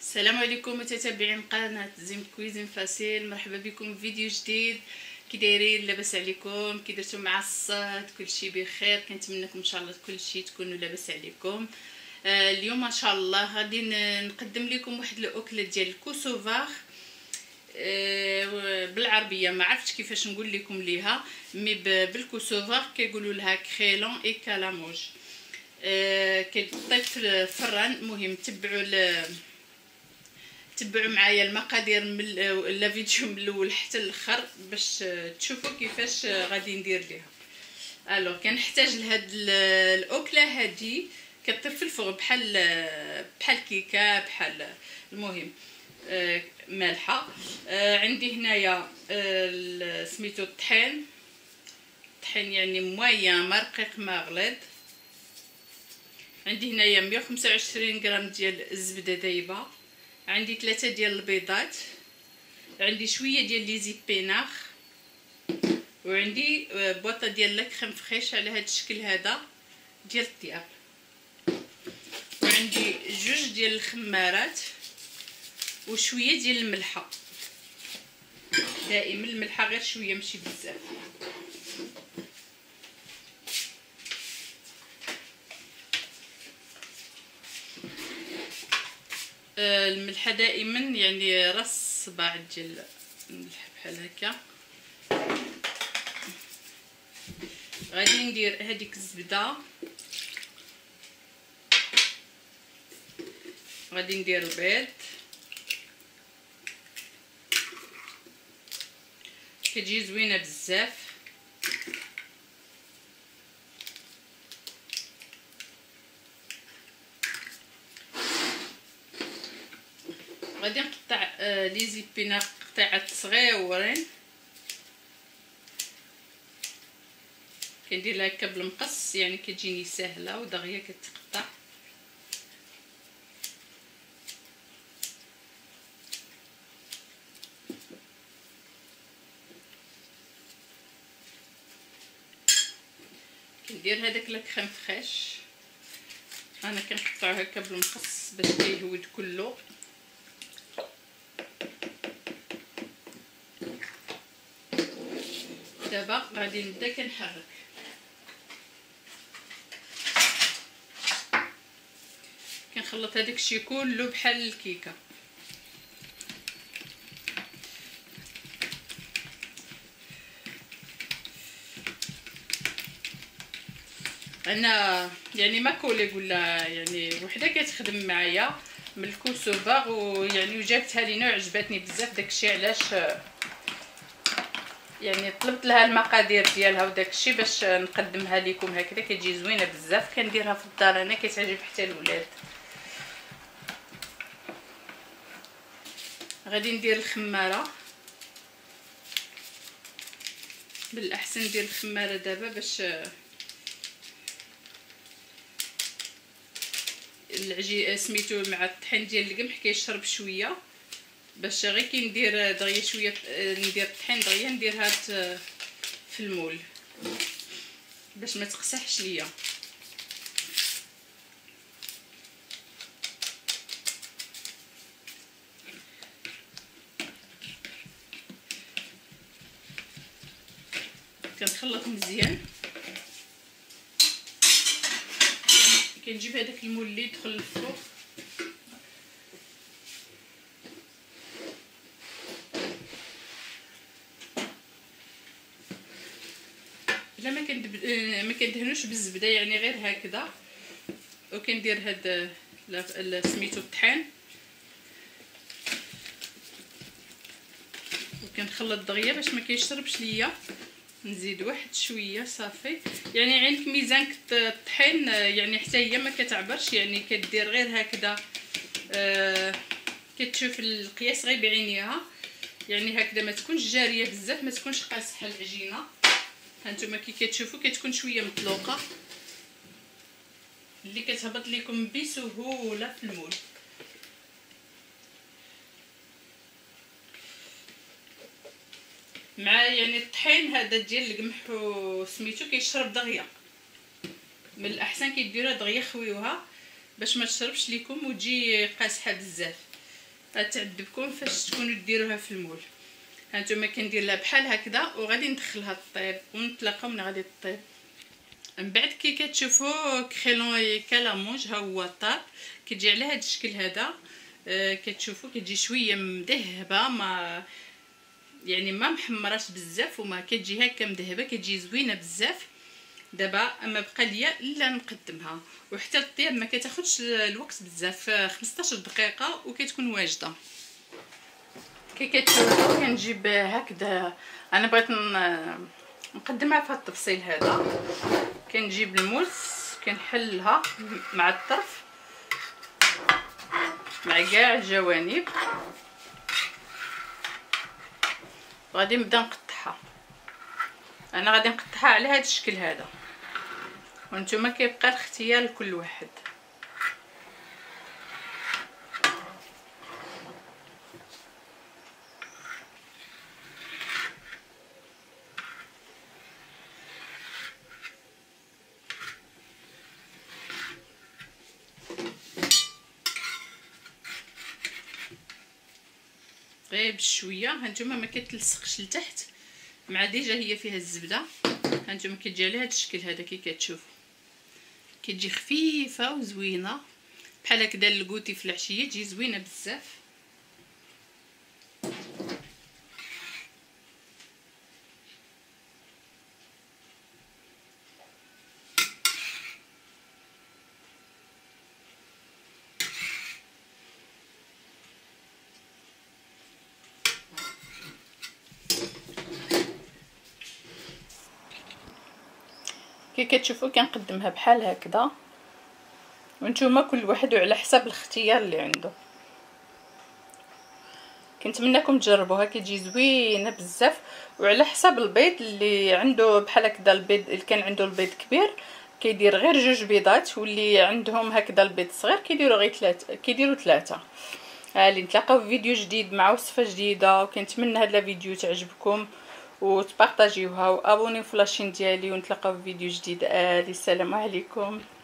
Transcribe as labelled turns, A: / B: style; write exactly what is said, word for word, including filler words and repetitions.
A: السلام عليكم متتابعين قناه زيم كويزين فاسيل. مرحبا بكم في فيديو جديد. كي دايرين؟ لاباس عليكم؟ كي درتو مع الصاد؟ كلشي بخير؟ كنتمنى لكم ان شاء الله كلشي تكونوا لاباس عليكم. آه اليوم ان شاء الله غادي نقدم لكم واحد الاكله ديال الكوسوفار آه بالعربيه، ما عرفتش كيفاش نقول لكم ليها، مي بالكوسوفار كيقولوا لها كريلون اي كالاموج. آه كيطيب في الفران. المهم تبعوا تبعوا معايا المقادير من لا فيديو من الاول حتى الاخر باش تشوفوا كيفاش غادي ندير ليها. الو كنحتاج لهاد الاكله هادي كطيب في الفرن بحال بحال كيكه بحال. المهم آه مالحه. آه عندي هنايا آه سميتو الطحين. الطحين يعني مويان ما رقيق ما غليظ. عندي هنايا مية وخمسة وعشرين غرام ديال الزبده دايبه. عندي ثلاثة ديال البيضات. عندي شويه ديال لي زيبيناغ، وعندي بواطه ديال لاكريم فريش على هذا الشكل هذا ديال الطياب. وعندي جوج ديال الخمارات وشويه ديال الملحه. دائما الملحه غير شويه ماشي بزاف. الملحه دائما يعني راس صباع ديال الملح بحال هكا. غادي ندير هذيك الزبده، غادي ندير البيض، كتجي زوينه بزاف. غادي نقطع آه لي زيبيناغ قطعات صغيورين، كندير لها هكا بالمقص يعني كتجيني سهله ودغيا كتقطع. كندير هذاك لاكريم فريش، انا كنقطعو هكا بالمقص باش كيهود كله. دابا غادي نبدا كنحرك. كنخلط هذاك الشيء كله بحال الكيكه. انا يعني ما كوليغ ولا يعني وحده كتخدم معايا من الكوسوفار، ويعني وجابتها لينا وعجبتني بزاف. داكشي علاش يعني طلبت لها المقادير ديالها وداكشي باش نقدمها لكم هكذا. كتجي زوينه بزاف، كنديرها في الدار انا كتعجب حتى الولاد. غادي ندير الخماره، بالاحسن ندير الخماره دابا باش العجين سميتو مع الطحين ديال القمح كيشرب شويه، باش غير كي ندير دغيا شويه ندير الطحين دغيا نديرها في المول باش ما تقسحش ليا. كنخلط مزيان. كنجيب هذاك المول اللي يدخل للفرن، لا ما كندب ما كندهنوش بالزبده يعني غير هكذا. وكندير هاد سميتو الطحين وكنخلط دغيا باش ما كيشربش ليا. نزيد واحد شويه صافي. يعني عندك ميزان الطحين يعني حتى هي ما كتعبرش، يعني كدير غير هكذا. آه كتشوف القياس غير بعينيها، يعني هكذا ما تكونش جاريه بزاف، ما تكونش قاصحه العجينه. هانتوما كي كتشوفوا كتكون شويه مطلوقه اللي كتهبط لكم بسهوله في المول. مع يعني الطحين هذا ديال القمح وسميتو كيشرب دغيا. من الاحسن كيديروها دغيا خويوها باش ما تشربش لكم وتجي قاصحه بزاف. غتعذبكم فاش تكونوا ديروها في المول. هانتوما كندير لها بحال هكذا وغادي ندخلها طيب ونتلاقاو من غادي طيب. من بعد كي كتشوفوا كريلون كالامونج ها هو طاب، كتجي على هذا الشكل هذا. آه كتشوفوا كتجي شويه مذهبه، ما يعني ما محمراش بزاف وما كتجي هكا مذهبه، كتجي زوينه بزاف. دابا اما بقى ليا الا نقدمها، وحتى الطياب ما كتاخذش الوقت بزاف، خمسطاش دقيقه وكتكون واجده. كي كتشوفوا كنجيب هكذا، انا بغيت نقدمها في هذا التفصيل هذا. كنجيب الموس كنحلها مع الطرف مع كاع الجوانب، غادي نبدا نقطعها. انا غادي نقطعها على هذا الشكل هذا، وانتم كيبقى الاختيار لكل واحد. غير بشويه، هانتوما ما كتلصقش لتحت، مع ديجا هي فيها الزبده. هانتوما كتجي على هذا الشكل هذا كي كتشوفوا، كتجي خفيفه وزوينه بحال هكذا للكوتي في العشيه، تجي زوينه بزاف. كي كتشوفوا كنقدمها بحال هكذا، وانتوما كل واحد على حسب الاختيار اللي عنده. كنتمنىكم تجربوها، كتجي زوينه بزاف. وعلى حسب البيض اللي عنده بحال هكذا، البيض اللي كان عنده البيض كبير كيدير غير جوج بيضات، واللي عندهم هكذا البيض صغير كيديروا غير ثلاثه، كيديروا ثلاثه. هالي نتلاقاو في فيديو جديد مع وصفه جديده، وكنتمنى هذا الفيديو تعجبكم وتبارطاجيوها وابونيو في لاشين ديالي، ونتلاقاو في فيديو جديد. السلام عليكم.